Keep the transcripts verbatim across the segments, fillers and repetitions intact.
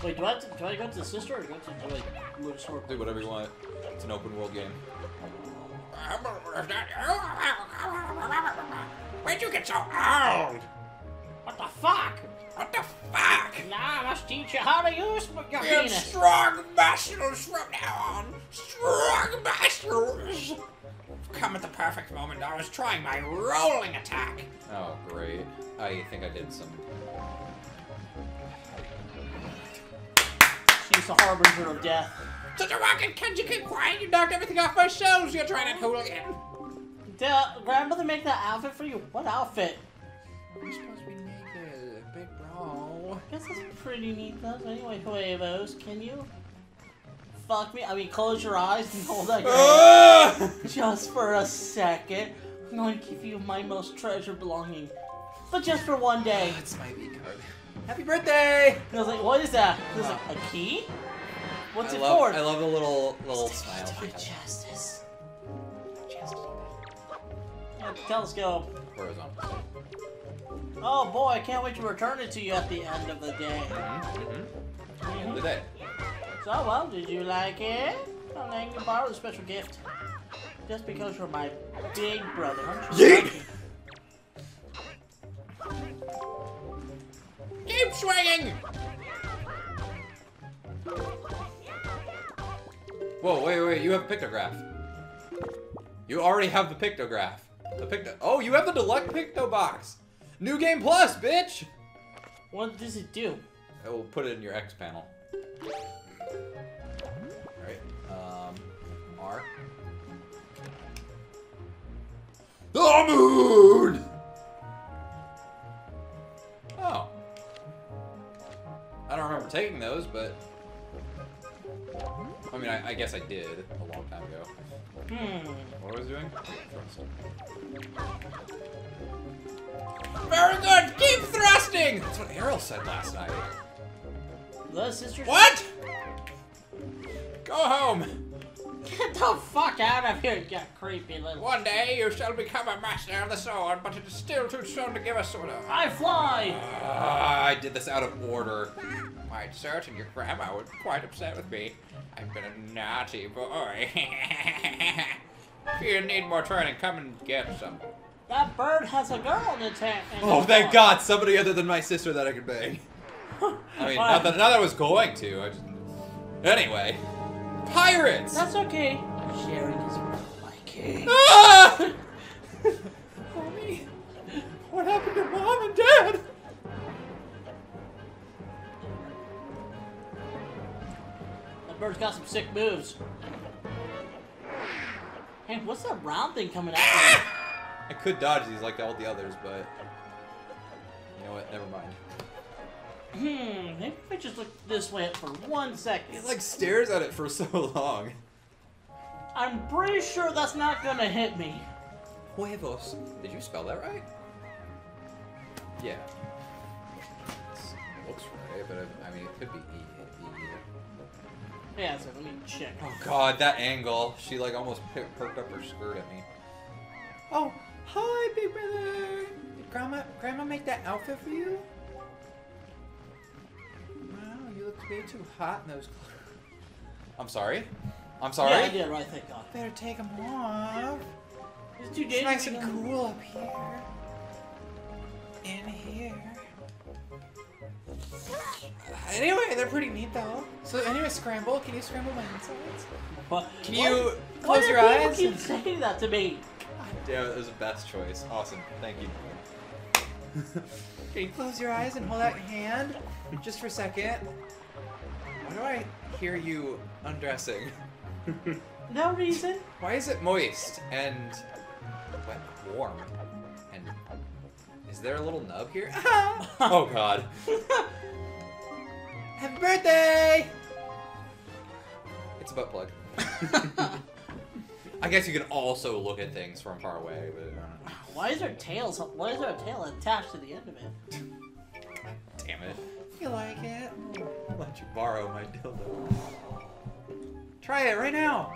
Wait, do I, have to, do I go to the sister or do I have to like move sword? Do whatever you want. It's an open world game. Where'd you get so old? What the fuck? What the fuck? Now I must teach you how to use your You have penis. strong muscles from now on. Strong muscles. Come at the perfect moment. I was trying my rolling attack. Oh, great. I think I did some... She's a harbinger of death. Such a rocket, can't you get quiet? You knocked everything off my shelves. You're trying to hooligan. Did grandmother make that outfit for you? What outfit? We're supposed to be naked, big bro. I guess that's pretty neat though. Anyway, Huevos, can you fuck me? I mean, close your eyes and hold out your hand just for a second. I'm going to give you my most treasured belonging, but just for one day. It's my V card. Happy birthday! And I was like, what is that? It was like, a key? What's I it love, for? I love the little little smile. For justice. Yeah, telescope. Horizontal. Oh boy, I can't wait to return it to you at the end of the day. Mm-hmm. Mhm. The day. So, well, did you like it? I'm letting you borrow the special gift. Just because you're my big brother, aren't you? Yeet! Keep swinging. Whoa, wait, wait, you have a pictograph. You already have the pictograph. The picto- Oh, you have the deluxe picto box! New Game Plus, bitch! What does it do? I will put it in your X panel. Alright, um, R. The moon! Oh. I don't remember taking those, but... I mean, I, I guess I did a long time ago. Hmm. What was I doing? Very good. Keep thrusting. That's what Errol said last night. The sisters. What? Go home. Get the fuck out of here, you creepy little. One day you shall become a master of the sword, but it is still too soon to give us order. I fly. Ah, I did this out of order. Quite certain your grandma would be quite upset with me. I've been a naughty boy. If you need more training, come and get some. That bird has a girl in its hand. Oh, thank God! Somebody other than my sister that I could bang. I mean, not that, not that I was going to. I just... Anyway. Pirates! That's okay. Sharing is my king. Ah! Mommy, what happened to Mom and Dad? That bird's got some sick moves. Hey, what's that round thing coming at me? I could dodge these like all the others, but... You know what? Never mind. Hmm, maybe if I just look this way for one second. It like stares at it for so long. I'm pretty sure that's not gonna hit me. Huevos. Did you spell that right? Yeah. It's, looks right, but I, I mean, it could be E. E. Yeah, so let me check. Oh God, that angle. She like almost per perked up her skirt at me. Oh, hi, big brother. Did Grandma, Grandma make that outfit for you? Wow, you look way too hot in those clothes. I'm sorry. I'm sorry. Yeah, I did right, thank God. Better take them off. It's too It's nice dangerous. and cool up here. In here. Anyway, they're pretty neat though. So anyway, scramble. Can you scramble my insides? But Can why- you why close do your people eyes? keep saying that to me? God damn, it was the best choice. Awesome. Thank you. Can you close your eyes and hold out your hand? Just for a second. Why do I hear you undressing? No reason. Why is it moist and wet, warm? And is there a little nub here? Oh God. Happy birthday! It's a butt plug. I guess you can also look at things from far away, but uh, Why is there tails? Why is there a tail attached to the end of it? damn it. You like it? I'll let you borrow my dildo. Try it right now.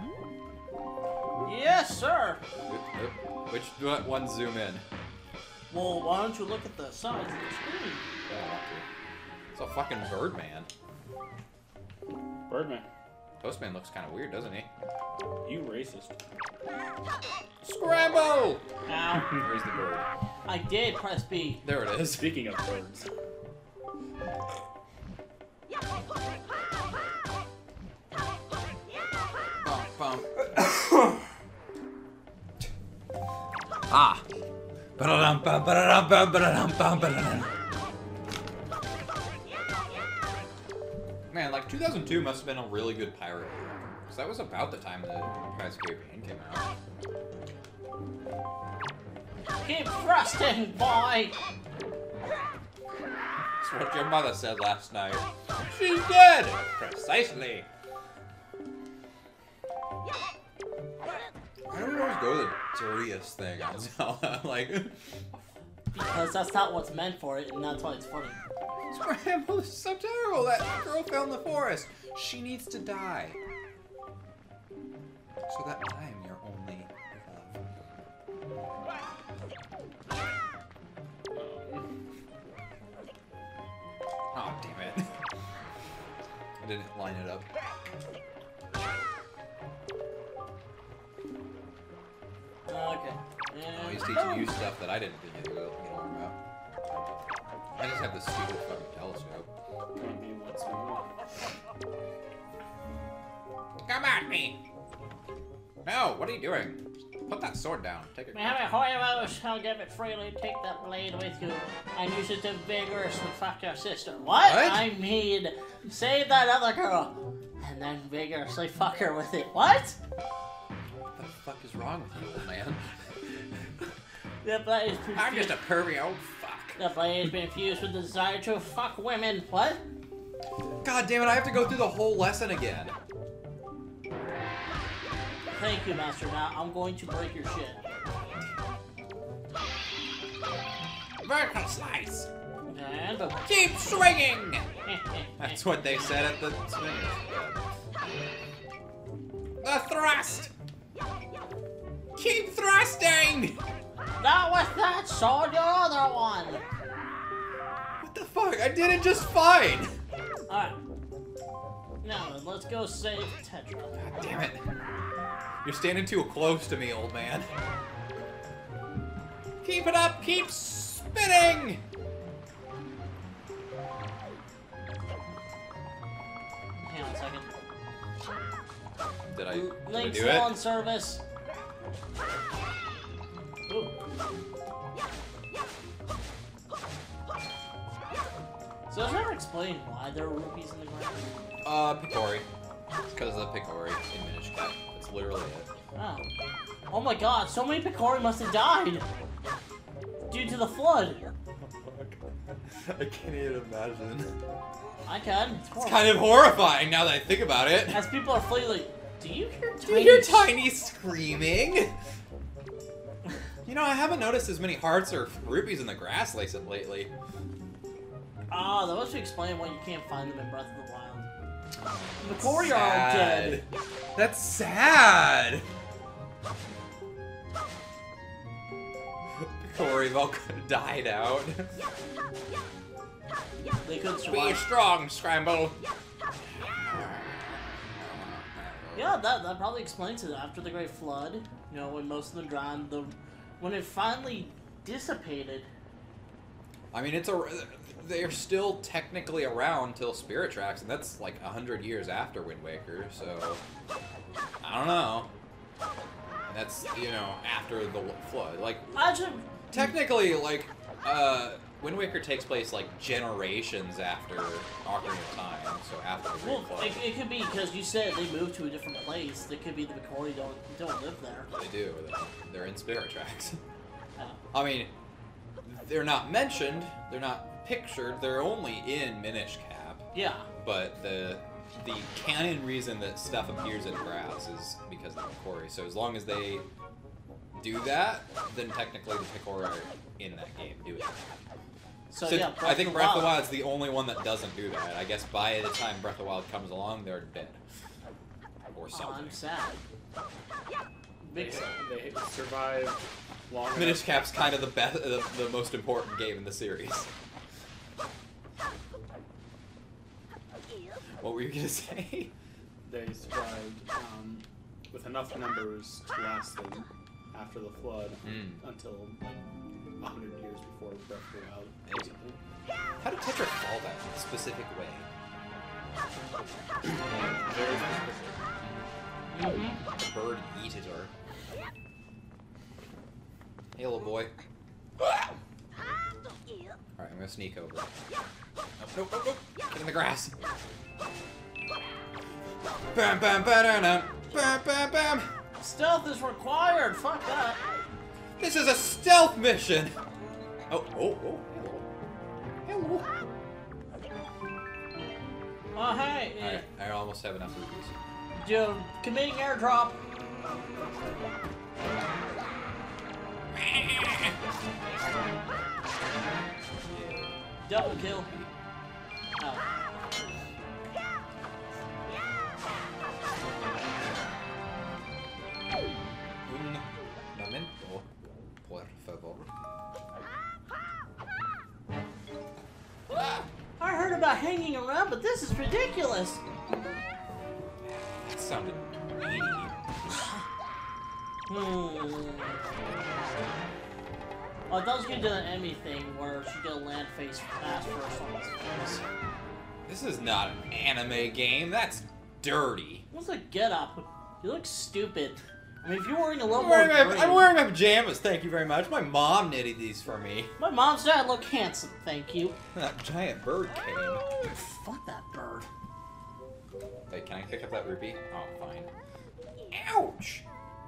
Yes, sir. Which one zoom in? Well, why don't you look at the sides of the screen? I don't want to. It's a fucking Birdman. Birdman. Postman looks kind of weird, doesn't he? You racist. Scramble! Ow. Where's the bird? I did press B. There it is. Speaking of birds. Bum, bum. Ah. Ba-da-dum, bum, ba-da-dum, bum, ba-da-dum, bum, ba-da-dum. Man, like two thousand two must have been a really good pirate year. Because that was about the time that Pirates of the Caribbean came out. Keep thrusting, boy! That's what your mother said last night. She's dead! Precisely. I don't always go the dirtiest thing on Zelda. Like, Because that's not what's meant for it, and that's why it's funny. Scramble is so terrible. That girl fell in the forest. She needs to die. So that I am your only love. Oh, damn it. I didn't line it up. Okay. Oh, he's teaching you stuff that I didn't think you would learn about. I just have this stupid fucking telescope. I mean, what's more? Come at me! No, what are you doing? Put that sword down. Take it. May have a hoyo shall give it freely, take that blade with you, and use it to vigorously fuck your sister. What? What? I mean, save that other girl, and then vigorously fuck her with it. What? What the fuck is wrong with you, old man? The blade is I'm just a pervy old fuck. The blade has been infused with the desire to fuck women. What? God damn it, I have to go through the whole lesson again. Thank you, Master. Now I'm going to break your shit. Vertical slice. And boom. Keep swinging. That's what they said at the swingers. The thrust. Keep thrusting. Not with that sword, your other one. What the fuck? I did it just fine. Alright. Now then, let's go save Tetra. God damn it. You're standing too close to me, old man. Keep it up. Keep spinning. Hang on a second. Did I, did I Link's do still it? in service. Ooh. So it's never explained why there are rupees in the ground. Uh, Picori. It's because of the Picori in Minish Cap. That's literally it. Oh. Oh my god, so many Picori must have died! Due to the flood. I can't even imagine. I can. It's, It's kind of horrifying now that I think about it. As people are fleeing, like, do you hear Do tiny... you hear Tiny screaming? You know, I haven't noticed as many hearts or rupees in the grass lately. Ah, that must explain why you can't find them in Breath of the Wild. The Picori are all Sad. dead. That's sad. Picori all died out. They couldn't Be survive. strong, Scramble. Yeah, that, that probably explains it. After the Great Flood, you know, when most of them drowned, the when it finally dissipated. I mean, it's a. They're still technically around till Spirit Tracks, and that's like a hundred years after Wind Waker. So I don't know. And that's you know after the flood. Like Imagine. technically, like uh, Wind Waker takes place like generations after Ocarina of Time. So after the Great Well, Flood. it, it could be because you said they moved to a different place. It could be the Picori don't don't live there. They do. They're in Spirit Tracks. Oh. I mean, they're not mentioned. They're not pictured. They're only in Minish Cap. Yeah. But the the canon reason that stuff appears in grass is because of the Picori. So as long as they do that, then technically the Picori are in that game doing it. So, So yeah, I think Breath of the Wild is the only one that doesn't do that. I guess by the time Breath of the Wild comes along, they're dead. Or Oh, something. I'm sad. They, Big they survive long enough. Minish Cap's kind of the best, the, the most important game in the series. What were you gonna say? They survived um, with enough numbers to last them after the flood Mm. until like a hundred years before Breath of the Wild. or something. How did Tetra fall that specific way? Very specific. Mm-hmm. The bird eated her. Hey, little boy. Alright, I'm gonna sneak over. Nope, nope, nope, nope. Get in the grass. Bam, bam, bam, bam, bam, bam, bam. Stealth is required. Fuck that. This is a stealth mission. Oh, oh, oh, hello. Hello. Oh, hey. Alright, I almost have enough rupees. Dude, committing airdrop. Double kill. Oh. Un momento, por favor. I heard about hanging around, but this is ridiculous. That sounded needy. Hmm. Oh, I thought I was gonna do an Emmy thing where she go land face ass first on his face. This is not an anime game. That's dirty. What's the get up? You look stupid. I mean, if you're wearing a little I'm more wearing, my, green. I'm wearing my pajamas. Thank you very much. My mom knitted these for me. My mom's dad look handsome, thank you. That giant bird came. Fuck that bird. Hey, can I pick up that rupee? Oh, fine. Ouch!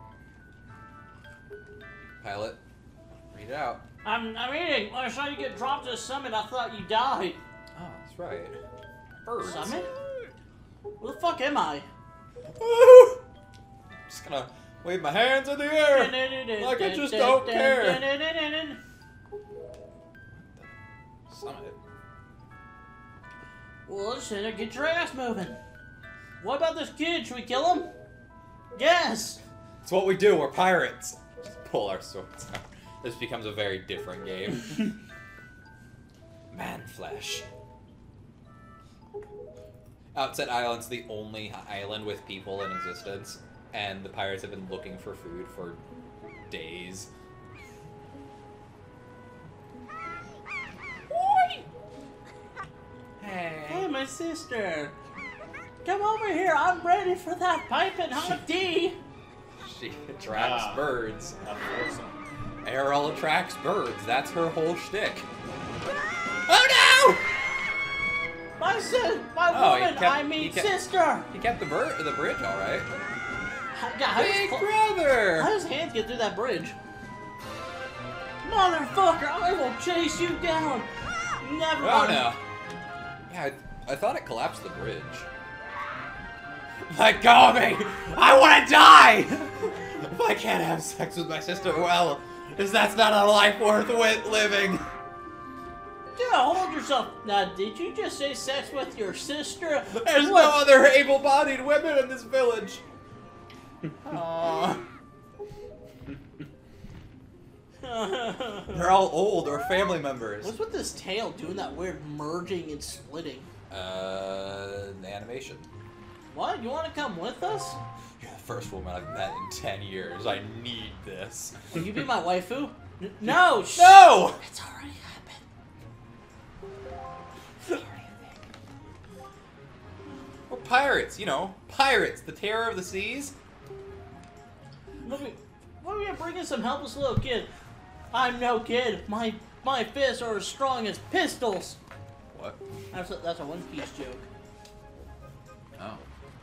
Pilot, read it out. I'm, I'm eating. When I saw you get dropped to the summit, I thought you died. Oh, that's right. Birds. Summit? Where the fuck am I? Just gonna wave my hands in the air. Like I just don't care. Summit. Well, shit, get your ass moving. What about this kid? Should we kill him? Yes! It's what we do. We're pirates. Just pull our swords out. This becomes a very different game. Man flesh. Outset Island's the only island with people in existence, and the pirates have been looking for food for days. Hey. Hey, my sister. Come over here. I'm ready for that piping hot tea. She attracts Ah. birds. Unfortunately. Errol attracts birds. That's her whole shtick. Oh My sis, my Oh, he woman, kept- I mean he kept- sister. no! He kept the bird, the bridge, all right. God, how Big does, brother. how does hands get through that bridge? Motherfucker, I will chase you down. Never Oh mind. no. Yeah, I, I thought it collapsed the bridge. Let go of me! I want to die! If I can't have sex with my sister, well, is that's not a life worth wi- living. Yeah, hold yourself. Now, did you just say sex with your sister? There's What? no other able-bodied women in this village. Aw. They're all old or family members. What's with this tail doing that weird merging and splitting? Uh, animation. What? You want to come with us? You're the first woman I've met in ten years. I need this. Will you be my waifu? N no! Sh No! It's already happened. We're pirates, you know. Pirates, the terror of the seas. Let me, let me bring in some helpless little kid. I'm no kid. My my fists are as strong as pistols. What? That's a, that's a One Piece joke. Oh.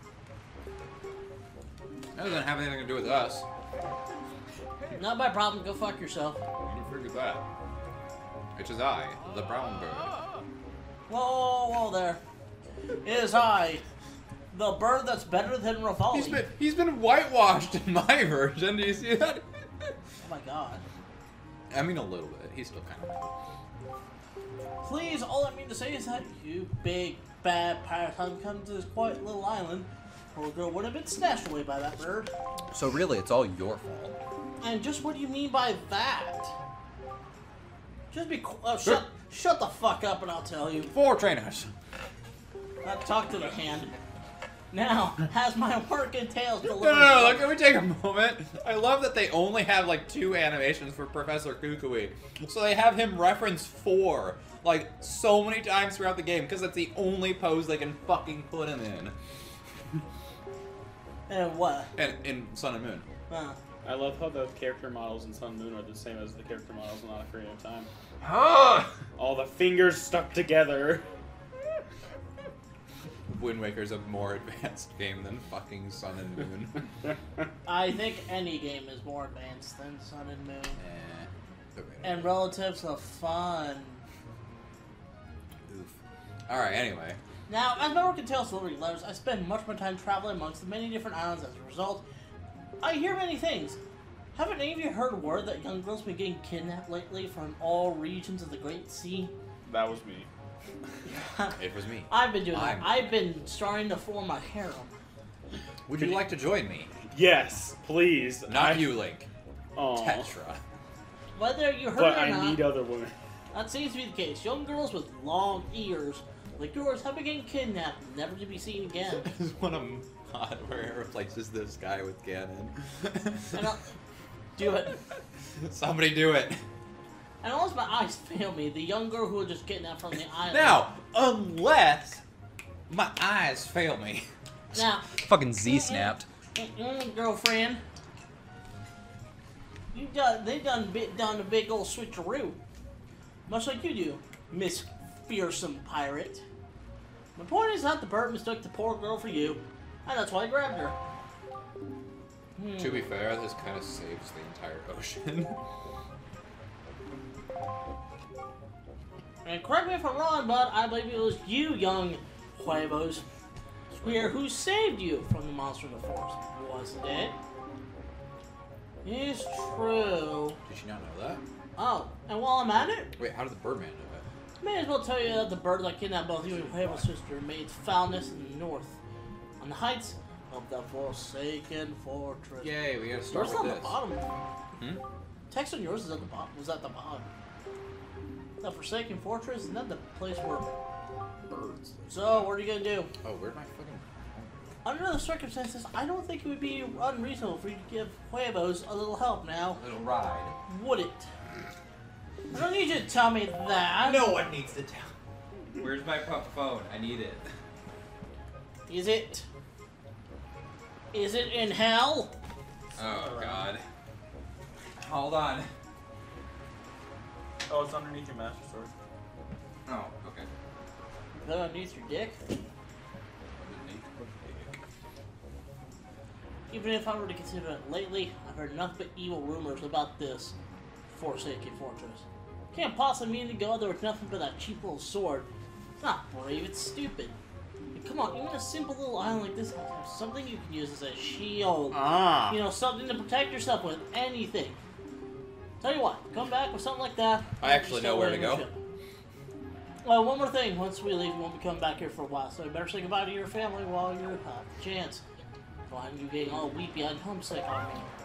That doesn't have anything to do with us. Not my problem. Go fuck yourself. You figured that. It is I, the brown bird. Whoa, whoa, whoa there. It is I, the bird that's better than Rivali. He's been he's been whitewashed in my version. Do you see that? Oh my god. I mean a little bit. He's still kind of. Please, all I mean to say is that you big bad pirate have come to this quiet little island, or girl would have been snatched away by that bird. So really, it's all your fault. And just what do you mean by that? Just be qu- uh, shut, shut the fuck up and I'll tell you. Four trainers. Uh, talk to the hand. Now, has my work entails No, delivering... no, no, look, can we take a moment? I love that they only have like two animations for Professor Kukui. So they have him reference four, like, so many times throughout the game, because that's the only pose they can fucking put him in. And what? And in Sun and Moon. Uh, I love how the character models in Sun and Moon are the same as the character models in Ocarina of Time. Ah! All the fingers stuck together. Wind Waker's a more advanced game than fucking Sun and Moon. I think any game is more advanced than Sun and Moon. Eh. And relative to fun. Oof. Alright, anyway. Now, as my work entails delivering letters, I spend much of my time traveling amongst the many different islands. As a result, I hear many things. Haven't any of you heard word that young girls have been getting kidnapped lately from all regions of the Great Sea? That was me. It was me. I've been doing I'm- that. I've been starting to form a harem. Would you like to join me? Yes, please. Not I, you, Link. Aw. Tetra. Whether you heard But it or I not, need other women. that seems to be the case. Young girls with long ears, like yours, have been getting kidnapped, never to be seen again. I just want a mod where it replaces this guy with Ganon. And I'll, do it. Somebody do it. And unless my eyes fail me, the young girl who was just kidnapped from the island. Now, unless my eyes fail me. Now, Fucking Z snapped. mm, girlfriend, you done they done bit done a big old switcheroo, much like you do, Miss Fearsome Pirate. My point is that the bird mistook the poor girl for you, and that's why I grabbed her. Hmm. To be fair, this kind of saves the entire ocean. And correct me if I'm wrong, but I believe it was you, young huevos, Square, who saved you from the monster of the forest, wasn't it? It's true. Did you not know that? Oh, and while I'm at it, Wait, how did the Birdman know that? may as well tell you that the bird that kidnapped both you and Huevo's sister made foulness in the north, on the heights of the Forsaken Fortress. Yay, we gotta start Yours is with on the this. bottom. Hmm? Text on yours is at the bottom. Was at the bottom. The Forsaken Fortress is not the place where birds. So, what are you gonna do? Oh, where'd my fucking... Under the circumstances, I don't think it would be unreasonable for you to give Huevos a little help now, little ride. would it? I don't need you to tell me that. No one needs to tell. Where's my pup phone? I need it. Is it? Is it in hell? Oh, God. Hold on. Oh, it's underneath your master sword. Oh, okay. Put it underneath your dick? Even if I were to consider it lately, I've heard nothing but evil rumors about this Forsaken Fortress. Can't possibly mean to go there with nothing but that cheap little sword. It's not brave, it's stupid. And come on, even a simple little island like this has something you can use as a shield. Ah. You know, something to protect yourself with, anything. Tell you what, come back with something like that. I actually know where to go. Well, one more thing. Once we leave, we won't be coming back here for a while, so you better say goodbye to your family while you have the chance. Find you getting all weepy and homesick on me.